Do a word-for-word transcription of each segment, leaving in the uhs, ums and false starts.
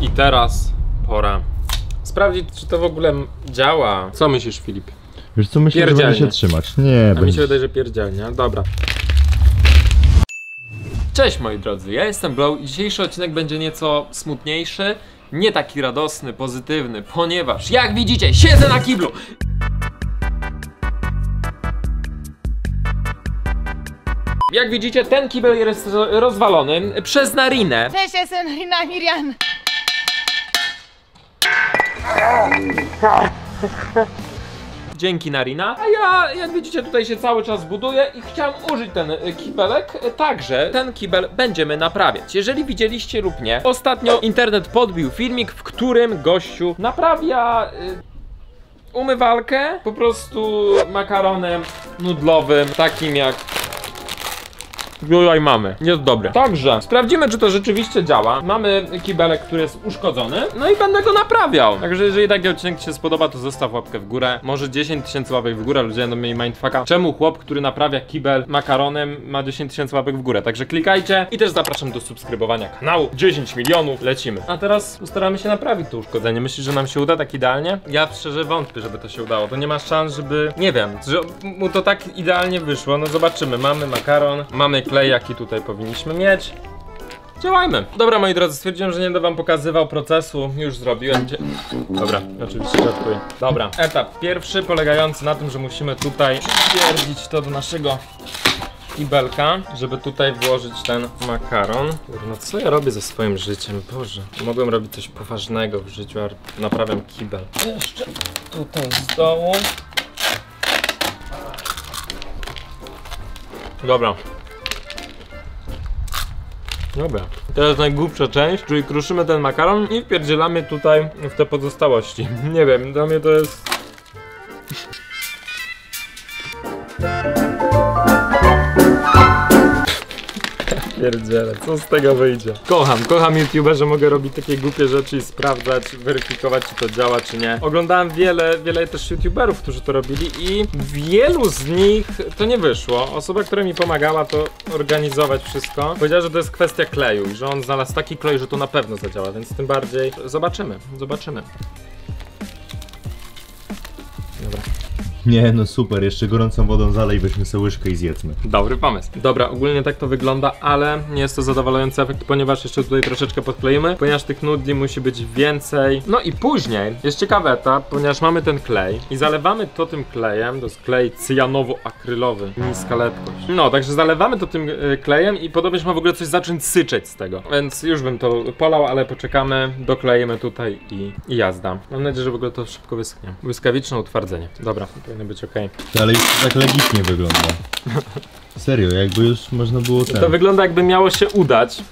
I teraz pora sprawdzić, czy to w ogóle działa. Co myślisz, Filip? Wiesz co, myślę, że będzie się trzymać. Nie, A będzie... mi się wydaje, że pierdzielnie. Dobra. Cześć moi drodzy, ja jestem Blow i dzisiejszy odcinek będzie nieco smutniejszy, nie taki radosny, pozytywny, ponieważ jak widzicie, siedzę na kiblu. Jak widzicie, ten kibel jest rozwalony przez Narinę. Cześć, jestem Narina Miriam. Dzięki Narina. A ja, jak widzicie, tutaj się cały czas buduję i chciałem użyć ten kibelek. Także ten kibel będziemy naprawiać. Jeżeli widzieliście lub nie, ostatnio internet podbił filmik, w którym gościu naprawia y, umywalkę po prostu makaronem nudlowym, takim jak tutaj mamy. Jest dobre. Także sprawdzimy, czy to rzeczywiście działa. Mamy kibelek, który jest uszkodzony. No i będę go naprawiał. Także jeżeli taki odcinek ci się spodoba, to zostaw łapkę w górę. Może dziesięć tysięcy łapek w górę. Ludzie będą mieli mindfucka. Czemu chłop, który naprawia kibel makaronem, ma dziesięć tysięcy łapek w górę? Także klikajcie. I też zapraszam do subskrybowania kanału. dziesięć milionów. Lecimy. A teraz postaramy się naprawić to uszkodzenie. Myślisz, że nam się uda tak idealnie? Ja szczerze wątpię, żeby to się udało. To nie ma szans, żeby... Nie wiem, że mu to tak idealnie wyszło. No zobaczymy. Mamy makaron. Mamy klej, jaki tutaj powinniśmy mieć. Działajmy. Dobra, moi drodzy, stwierdziłem, że nie będę wam pokazywał procesu. Już zrobiłem. Dobra, oczywiście żartuję. Dobra, etap pierwszy polegający na tym, że musimy tutaj stwierdzić to do naszego kibelka, żeby tutaj włożyć ten makaron. No co ja robię ze swoim życiem? Boże, mogłem robić coś poważnego w życiu, a naprawiam kibel. Jeszcze tutaj z dołu. Dobra. Dobra, teraz najgłupsza część, czyli kruszymy ten makaron i wpierdzielamy tutaj w te pozostałości. Nie wiem, dla mnie to jest... Pierdziele, co z tego wyjdzie? Kocham, kocham YouTuber, że mogę robić takie głupie rzeczy i sprawdzać, weryfikować, czy to działa, czy nie. Oglądałem wiele, wiele też YouTuberów, którzy to robili i wielu z nich to nie wyszło. Osoba, która mi pomagała to organizować wszystko, powiedziała, że to jest kwestia kleju i że on znalazł taki klej, że to na pewno zadziała, więc tym bardziej zobaczymy, zobaczymy. Dobra. Nie, no super, jeszcze gorącą wodą zalej, weźmy sobie łyżkę i zjedzmy. Dobry pomysł. Dobra, ogólnie tak to wygląda, ale nie jest to zadowalający efekt, ponieważ jeszcze tutaj troszeczkę podkleimy, ponieważ tych nudli musi być więcej. No i później jest ciekawy etap, ponieważ mamy ten klej i zalewamy to tym klejem, to jest klej cyjanowo-akrylowy, niska lepkość. No, także zalewamy to tym y, klejem i podobnie ma w ogóle coś zacząć syczeć z tego, więc już bym to polał, ale poczekamy, dokleimy tutaj i, i jazda. Mam nadzieję, że w ogóle to szybko wyschnie. Błyskawiczne utwardzenie. Dobra. Powinno być okej. Okay. Ale już tak legitnie wygląda. Serio, jakby już można było ten... To wygląda, jakby miało się udać.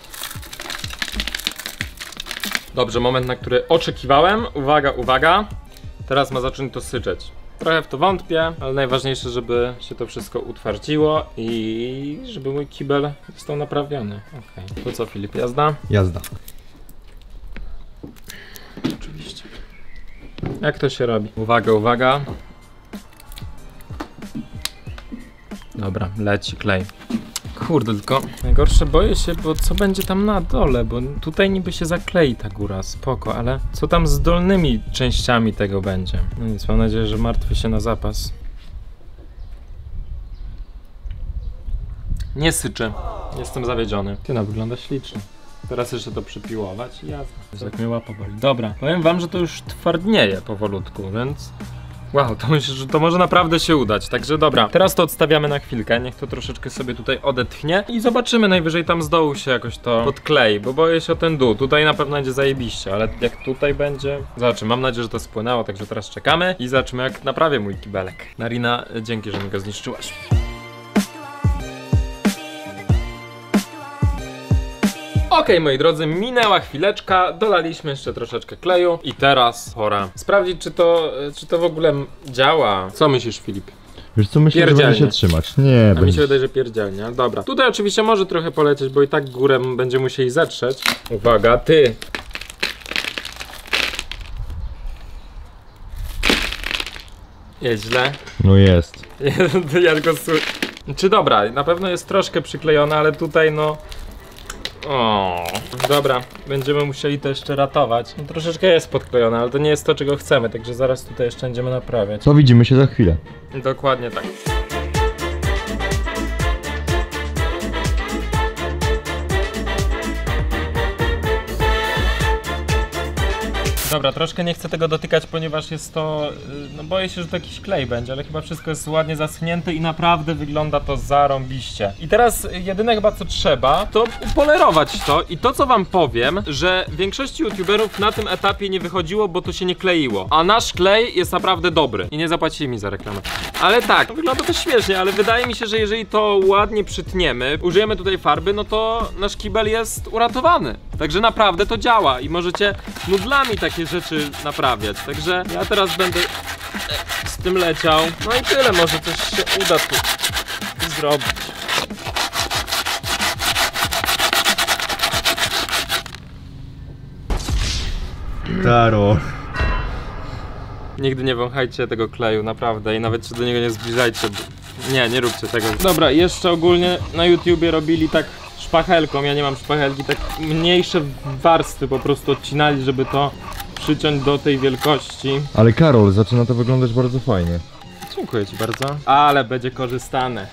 Dobrze, moment, na który oczekiwałem. Uwaga, uwaga. Teraz ma zacząć to syczeć. Trochę w to wątpię, ale najważniejsze, żeby się to wszystko utwardziło i żeby mój kibel został naprawiony. Okej. Okay. To co, Filip, jazda? Jazda. Oczywiście. Jak to się robi? Uwaga, uwaga. Dobra, leci klej. Kurde, tylko najgorsze boję się, bo co będzie tam na dole, bo tutaj niby się zaklei ta góra, spoko, ale co tam z dolnymi częściami tego będzie? No nic, mam nadzieję, że martwię się na zapas. Nie syczy. Jestem zawiedziony. Ty, no wygląda ślicznie. Teraz jeszcze to przypiłować i jazda. Tak mnie łapa boli. Dobra, powiem wam, że to już twardnieje powolutku, więc... Wow, to myślę, że to może naprawdę się udać, także dobra. Teraz to odstawiamy na chwilkę, niech to troszeczkę sobie tutaj odetchnie i zobaczymy, najwyżej tam z dołu się jakoś to podklei, bo boję się o ten dół. Tutaj na pewno będzie zajebiście, ale jak tutaj będzie... Zobaczymy, mam nadzieję, że to spłynęło, także teraz czekamy i zobaczymy, jak naprawię mój kibelek. Narina, dzięki, że mi go zniszczyłaś. Okej, okay, moi drodzy, minęła chwileczka, dolaliśmy jeszcze troszeczkę kleju i teraz pora sprawdzić, czy to, czy to w ogóle działa. Co myślisz, Filip? Wiesz co, myślę, że będzie się trzymać. Nie, A będzie... mi się wydaje, że pierdzielnie. Dobra, tutaj oczywiście może trochę polecieć, bo i tak górę będziemy musieli zetrzeć. Uwaga, ty! Jest źle. No jest. Ja tylko słyszę. Czy dobra, na pewno jest troszkę przyklejona, ale tutaj no... O, dobra, będziemy musieli to jeszcze ratować. No, troszeczkę jest podklejone, ale to nie jest to, czego chcemy, także zaraz tutaj jeszcze będziemy naprawiać. Co, widzimy się za chwilę. Dokładnie tak. Dobra, troszkę nie chcę tego dotykać, ponieważ jest to, no boję się, że to jakiś klej będzie, ale chyba wszystko jest ładnie zaschnięte i naprawdę wygląda to zarąbiście. I teraz jedyne chyba co trzeba, to upolerować to i to co wam powiem, że większości youtuberów na tym etapie nie wychodziło, bo to się nie kleiło. A nasz klej jest naprawdę dobry i nie zapłacili mi za reklamę. Ale tak, wygląda to śmiesznie, ale wydaje mi się, że jeżeli to ładnie przytniemy, użyjemy tutaj farby, no to nasz kibel jest uratowany. Także naprawdę to działa i możecie nudlami takie rzeczy naprawiać. Także ja teraz będę z tym leciał. No i tyle, może coś się uda tu zrobić. Karol. Nigdy nie wąchajcie tego kleju, naprawdę, i nawet się do niego nie zbliżajcie. Bo... Nie, nie róbcie tego. Dobra, jeszcze ogólnie na YouTubie robili tak szpachelką, ja nie mam szpachelki, tak mniejsze warstwy po prostu odcinali, żeby to przyciąć do tej wielkości. Ale Karol, zaczyna to wyglądać bardzo fajnie. Dziękuję ci bardzo. Ale będzie korzystane.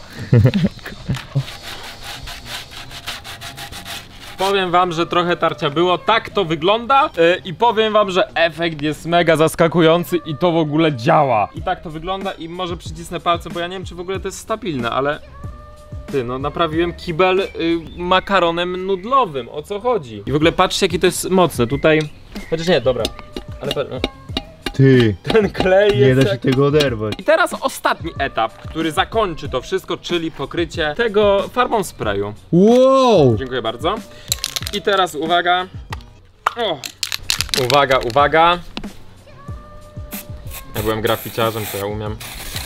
Powiem wam, że trochę tarcia było, tak to wygląda yy, i powiem wam, że efekt jest mega zaskakujący i to w ogóle działa. I tak to wygląda i może przycisnę palce, bo ja nie wiem, czy w ogóle to jest stabilne, ale... Ty, no naprawiłem kibel y, makaronem nudlowym, o co chodzi? I w ogóle patrzcie, jaki to jest mocne, tutaj... Chociaż nie, dobra, ale... Ty, Ten klej nie jest da się jak... tego oderwać. I teraz ostatni etap, który zakończy to wszystko, czyli pokrycie tego farbą sprayu. Wow! Dziękuję bardzo. I teraz uwaga. O. Uwaga, uwaga. Ja byłem graficiarzem, to ja umiem.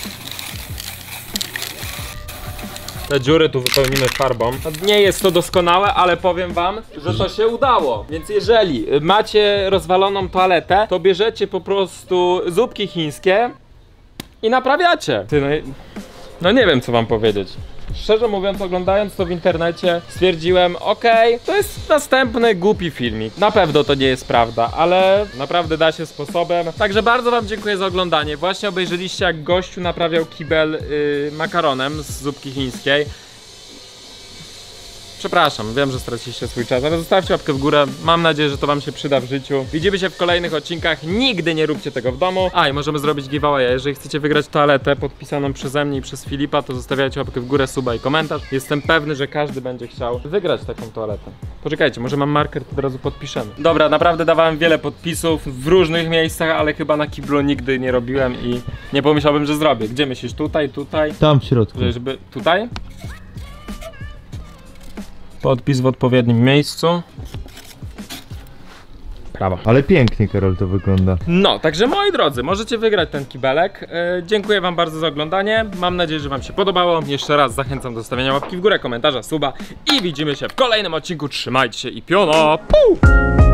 Te dziury tu wypełnimy farbą. Nie jest to doskonałe, ale powiem wam, że to się udało. Więc jeżeli macie rozwaloną toaletę, to bierzecie po prostu zupki chińskie i naprawiacie. Ty, no, no nie wiem, co wam powiedzieć. Szczerze mówiąc, oglądając to w internecie, stwierdziłem, okej, okay, to jest następny głupi filmik. Na pewno to nie jest prawda, ale naprawdę da się sposobem. Także bardzo wam dziękuję za oglądanie. Właśnie obejrzeliście, jak gościu naprawiał kibel yy, makaronem z zupki chińskiej. Przepraszam, wiem, że straciliście swój czas, ale zostawcie łapkę w górę. Mam nadzieję, że to wam się przyda w życiu. Widzimy się w kolejnych odcinkach. Nigdy nie róbcie tego w domu. A, i możemy zrobić giveaway. Jeżeli chcecie wygrać toaletę podpisaną przeze mnie i przez Filipa, to zostawiajcie łapkę w górę, suba i komentarz. Jestem pewny, że każdy będzie chciał wygrać taką toaletę. Poczekajcie, może mam marker, to od razu podpiszemy. Dobra, naprawdę dawałem wiele podpisów w różnych miejscach, ale chyba na kiblu nigdy nie robiłem i nie pomyślałbym, że zrobię. Gdzie myślisz? Tutaj, tutaj? Tam w środku. Żeby... Tutaj? Podpis w odpowiednim miejscu. Prawo. Ale pięknie, Karol, to wygląda. No, także moi drodzy, możecie wygrać ten kibelek. Yy, dziękuję wam bardzo za oglądanie. Mam nadzieję, że wam się podobało. Jeszcze raz zachęcam do stawiania łapki w górę, komentarza, suba i widzimy się w kolejnym odcinku. Trzymajcie się i piono! Puu!